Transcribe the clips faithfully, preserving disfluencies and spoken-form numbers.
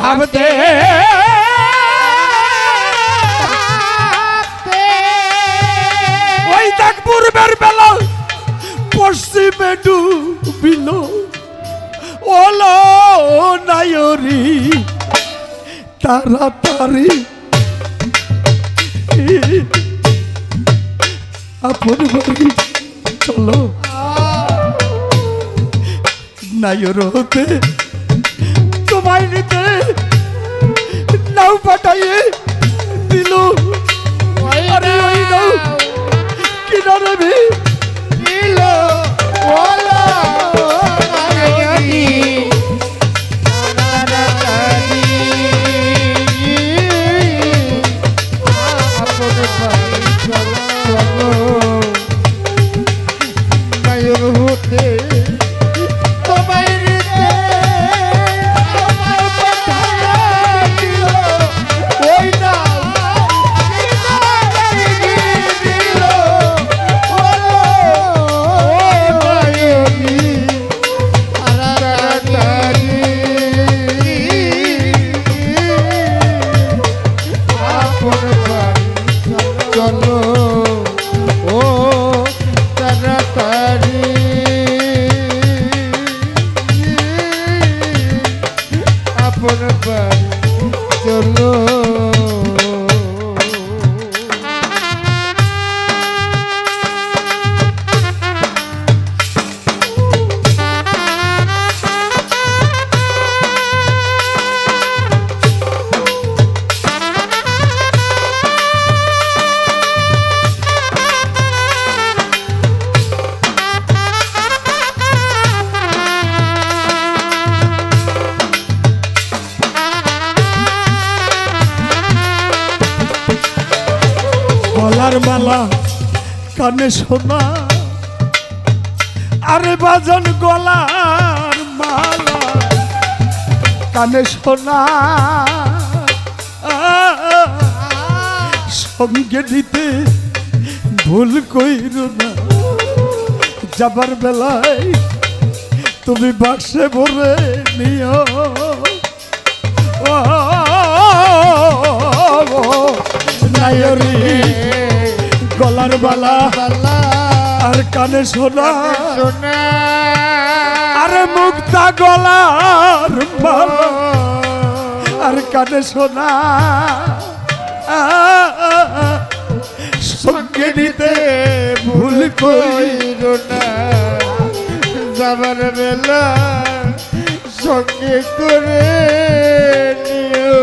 ভাবতে ওই দেখ পূর্বের বেলা পশ্চিমে ডুবিল ওলো নায়রি তাড়াতাড়ি আপন বাড়ি চলো নায়র হতে তোমায় নিতে নাও পাঠাইয়ে দিল আরে ওই নাও কিনারে ভি দিল ওলা নায়রি তাড়াতাড়ি আপন বাড়ি চলো নায়র হতে গলার মালা কানে শোনা আরে বাজন গলার মালা কানে শোনা সঙ্গে দিতে ভুল কইর না যাবার বেলায় তুমি বাক্সে ভরে নিও নায়রি গলার বালা আর কানে শোনা আরে মুক্তা গলার বালা আর কানে শোনা সঙ্গে নিতে ভুল কইর না যাবার বেলা সঙ্গে করে নিও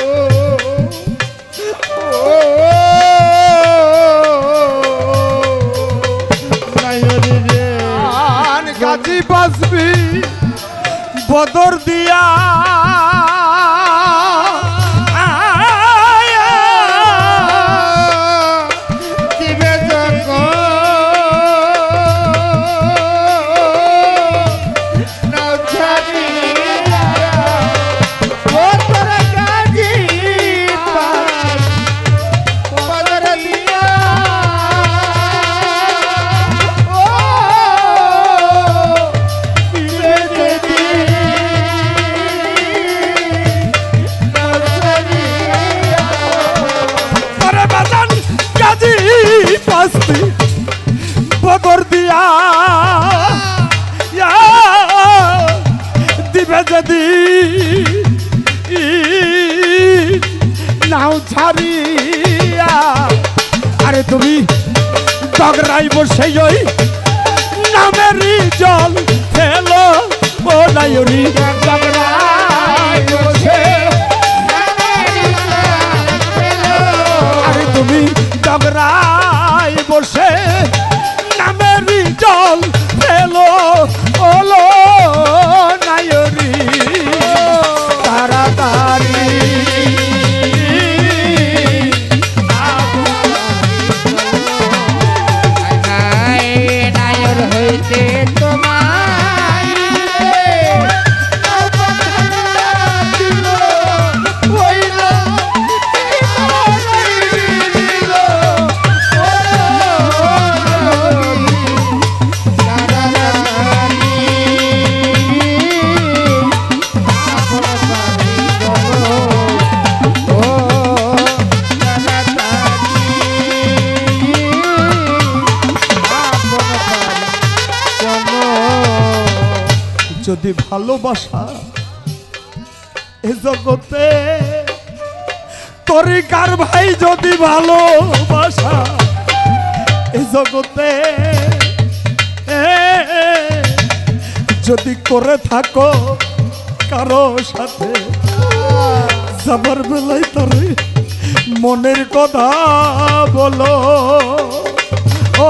গাজী বাসবি বদর দিয়া দিবে যখন বদর দিয়া দিবে যদি নাও ছাড়িয়া আরে তুমি টগরাই বসে ওই নামেরই জল ফেলো ও নায়রি টগরাই বসে আরে তুমি টগরাই বসে নামেরই জল ফেলো ওলো নায়রি তাড়াতাড়ি নায়র হইতে তোমায় যদি ভালোবাসা এ জগতে তরিকার ভাই যদি ভালোবাসা এ জগতে যদি করে থাকো কারো সাথে যাবার বেলায় তরে মনের কথা বলো ও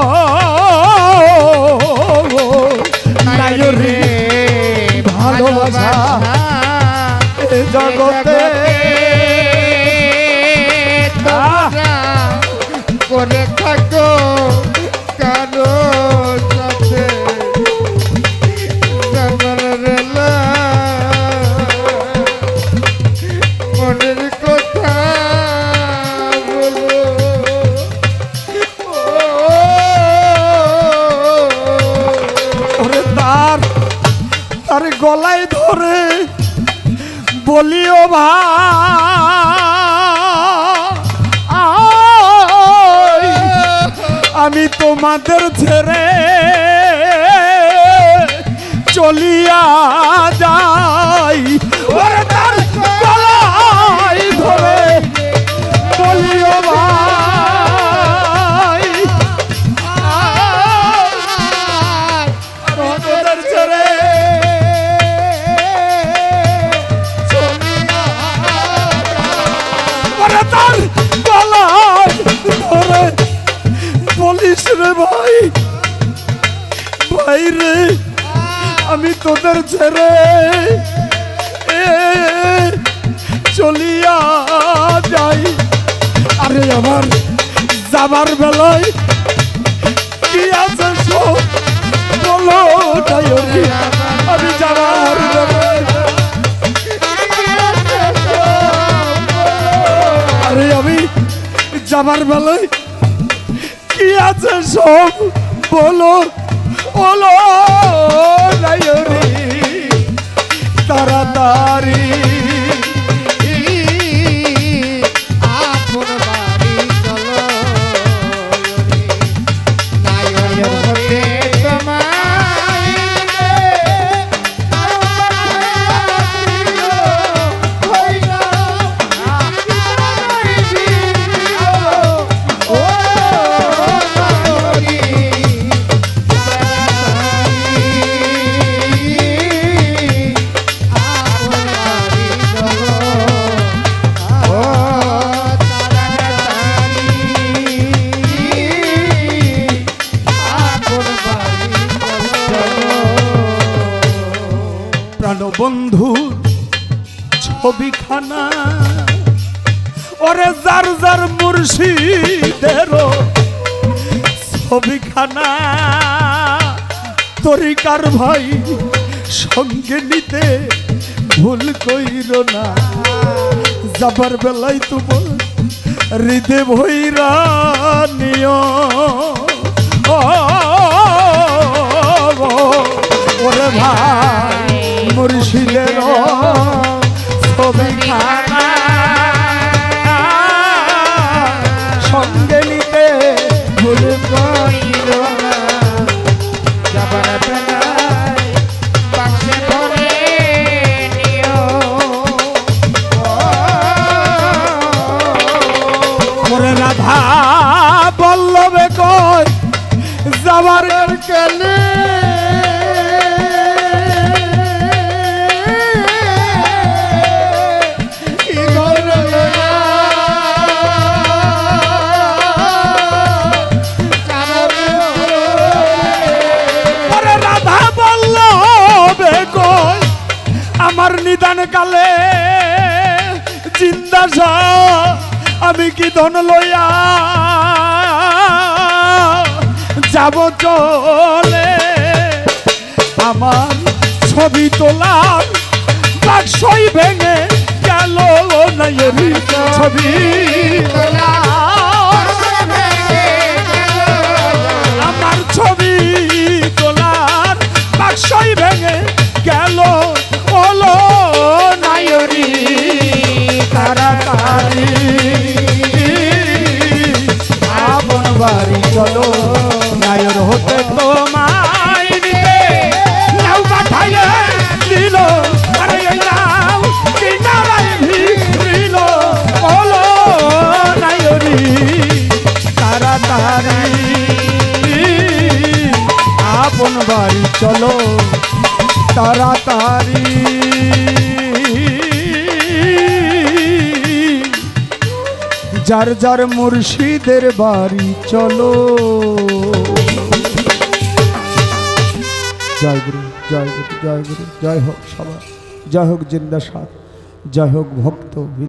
নায়রে ভালোবাসা এ জগতে করে থাকো কারো সাথে মনের কথা বলো ওরে তার তার গলায় ধরে বলিও ভাই আমি তোমাদের ছেড়ে চলিয়া যাই ওরে তার গলায় ধরে বলিও ভাই তোমাদের ছেড়ে ওরে তার গলায় ধরে বলিস রে ভাই ভাই রে আমি তোদের ছেড়ে চলিয়া যাই আরে আমার যাবার বেলায় কি আছে সব বলো ডায়রি আমি যাবার বেলায় আরে আমি যাবার বেলায় কি আছে সব বলো বলো নায়রি তাড়াতাড়ি আপন বাড়ি চলো নায়র হতে বন্ধু ছবিখানা ওরে যার যার মুর্শিদের ছবিখানা তরিকার ভাই সঙ্গে নিতে ভুল কইর না যাবার বেলায় তোমার হৃদে ভৈরা নিয় ওরে ভাই মুর্শিদের ছবিখানা সঙ্গে নিতে ভুল কইর না যাবার বেলায় পাশে ধরে নিও ওরে রাধা বল্লভে কয় যাবার কেলে আমার নিদান কালে জিন্দা আমি কি ধন লইয়া যাব চলে আমার ছবি তোলার বাক্সই ভেঙে গেল নায়রি ছবি তোলার আমার ছবি তোলার বাক্সই ভেঙে গেল বলো নায়রি তাড়াতাড়ি আপন বাড়ি চলো নায়র হতে তোমায় নিতে নাও পাঠাইলে বাড়ি চলো তাড়াতাড়ি যার যার মুর্শিদের বাড়ি চলো জয় গুরু জয় গুরু জয় গুরু জয় হোক সবার জয় হোক জিন্দা সাথ জয় হোক ভক্ত